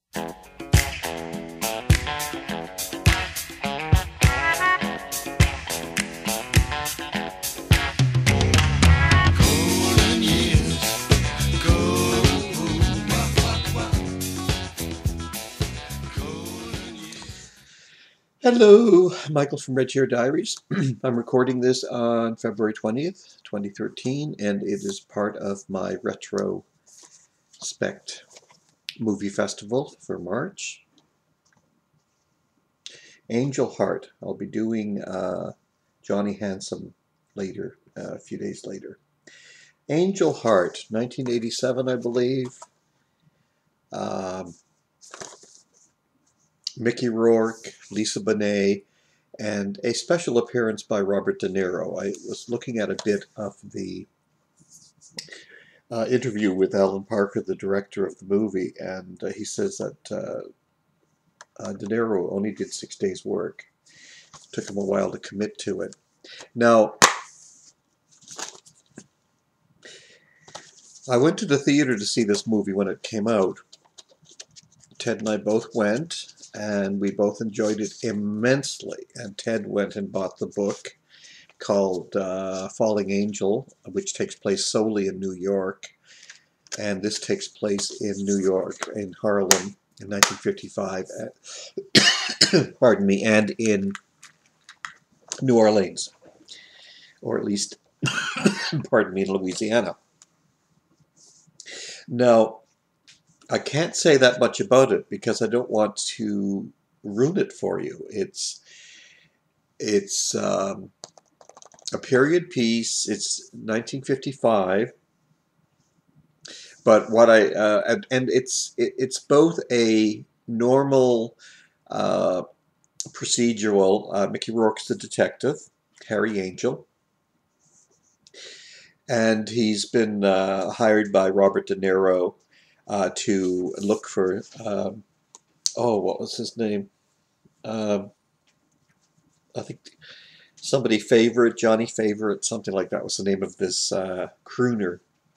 Hello, Michael from Red Chair Diaries. I'm recording this on February 20th, 2013, and it is part of my Retro Spect movie festival for March. Angel Heart. I'll be doing Johnny Handsome later, a few days later. Angel Heart, 1987, I believe. Mickey Rourke, Lisa Bonet, and a special appearance by Robert De Niro. I was looking at a bit of the interview with Alan Parker, the director of the movie, and he says that De Niro only did 6 days' work. Took him a while to commit to it. Now, I went to the theater to see this movie when it came out. Ted and I both went, and we both enjoyed it immensely. And Ted went and bought the book called Falling Angel, which takes place solely in New York. And this takes place in New York, in Harlem, in 1955. Pardon me, and in New Orleans, or at least, pardon me, in Louisiana. Now, I can't say that much about it because I don't want to ruin it for you. It's a period piece. It's 1955, but what and it's both a normal procedural. Mickey Rourke's the detective, Harry Angel, and he's been hired by Robert De Niro to look for, what was his name? I think somebody Favorite, Johnny Favorite, something like that was the name of this crooner.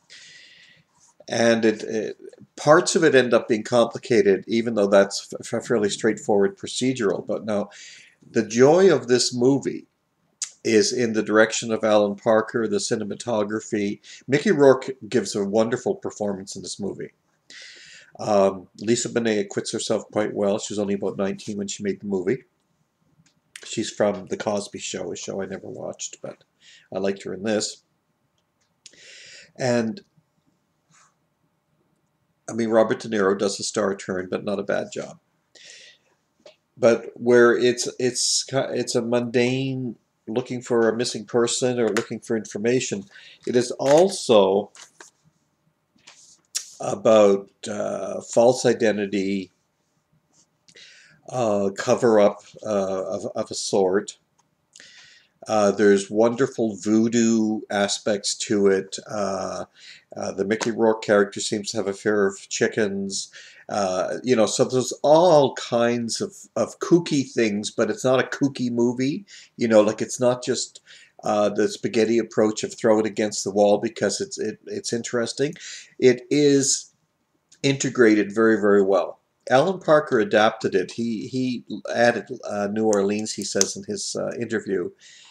And parts of it end up being complicated, even though that's a fairly straightforward procedural. But now, the joy of this movie is in the direction of Alan Parker, the cinematography. Mickey Rourke gives a wonderful performance in this movie. Lisa Bonet acquits herself quite well. She was only about 19 when she made the movie. She's from The Cosby Show, a show I never watched, but I liked her in this. And I mean, Robert De Niro does a star turn, but not a bad job. But where it's a mundane looking for a missing person or looking for information, it is also about false identity, cover-up of a sort. There's wonderful voodoo aspects to it. The Mickey Rourke character seems to have a fear of chickens. So there's all kinds of kooky things, but it's not a kooky movie. Like it's not just the spaghetti approach of throw it against the wall because it's interesting. It is integrated very, very well. Alan Parker adapted it. He added New Orleans, he says in his interview.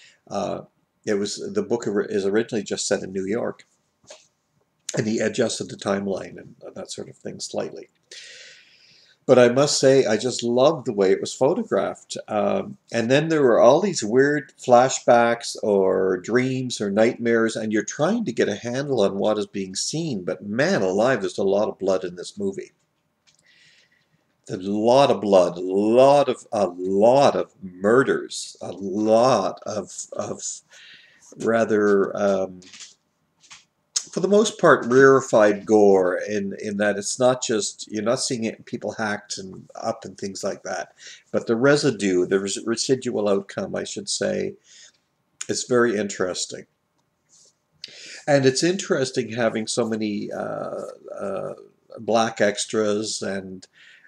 The book is originally just set in New York, and he adjusted the timeline and that sort of thing slightly. But I must say, I just loved the way it was photographed. And then there were all these weird flashbacks or dreams or nightmares, and you're trying to get a handle on what is being seen. But man alive, there's a lot of blood in this movie. A lot of blood, a lot of murders, a lot of rather, for the most part, rarefied gore in that it's not just, you're not seeing it, people hacked and up and things like that, but the residue, the residual outcome, I should say, is very interesting. And it's interesting having so many black extras and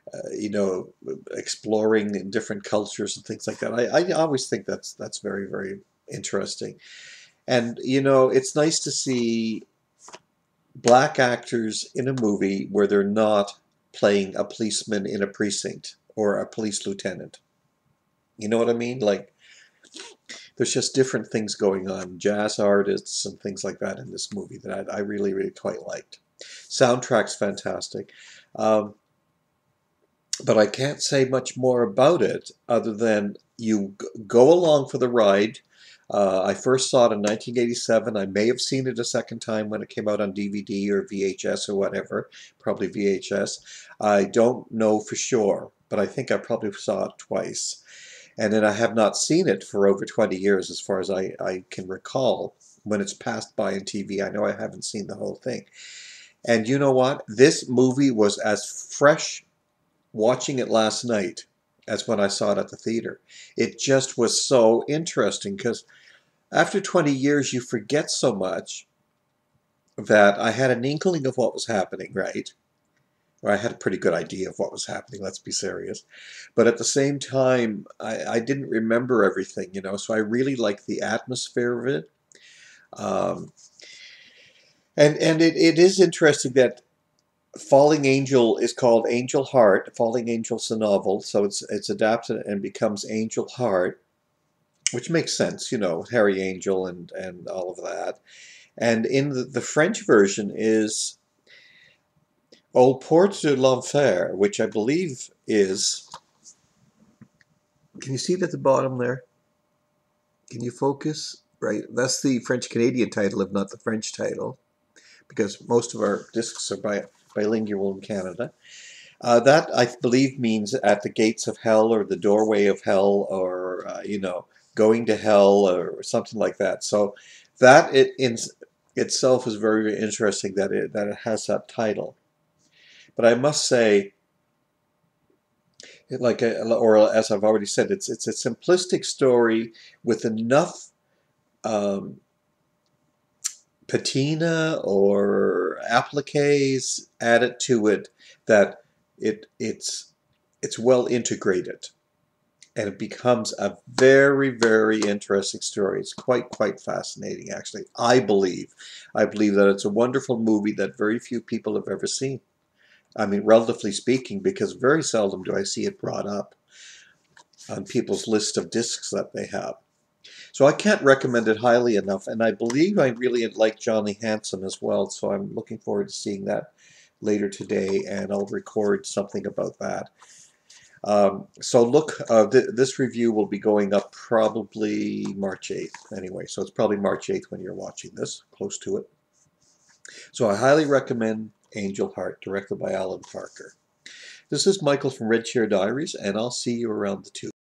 exploring different cultures and things like that. I always think that's very, very interesting. And, it's nice to see black actors in a movie where they're not playing a policeman in a precinct or a police lieutenant. You know what I mean? Like, there's just different things going on, jazz artists and things like that in this movie that I really, really quite liked. Soundtrack's fantastic. Um, but I can't say much more about it other than you go along for the ride. I first saw it in 1987. I may have seen it a second time when it came out on DVD or VHS or whatever, probably VHS. I don't know for sure, but I think I probably saw it twice. And then I have not seen it for over 20 years as far as I can recall when it's passed by on TV. I know I haven't seen the whole thing. And you know what? This movie was as fresh watching it last night as when I saw it at the theater. It just was so interesting because after 20 years you forget so much that I had an inkling of what was happening, right? Or I had a pretty good idea of what was happening, let's be serious. But at the same time, I didn't remember everything, you know, so I really liked the atmosphere of it. Um, and it is interesting that Falling Angel is called Angel Heart. Falling Angel's a novel, so it's adapted and becomes Angel Heart, which makes sense, you know, Harry Angel and all of that. And in the French version is Aux Portes de l'Enfer, which I believe is, can you see it at the bottom there? Can you focus? Right, that's the French-Canadian title, if not the French title, because most of our discs are bilingual in Canada. That, I believe, means at the gates of hell or the doorway of hell or, you know, going to hell or something like that. So that in itself is very, very interesting that it has that title. But I must say, like, or as I've already said, it's a simplistic story with enough patina or appliques added to it that it's well integrated, and it becomes a very, very interesting story. It's quite fascinating, actually. I believe that it's a wonderful movie that very few people have ever seen. I mean, relatively speaking, because very seldom do I see it brought up on people's list of discs that they have. So I can't recommend it highly enough, and I believe I really like Johnny Hanson as well, so I'm looking forward to seeing that later today, and I'll record something about that. So look, this review will be going up probably March 8th anyway, so it's probably March 8th when you're watching this, close to it. So I highly recommend Angel Heart, directed by Alan Parker. This is Michael from Red Chair Diaries, and I'll see you around the tube.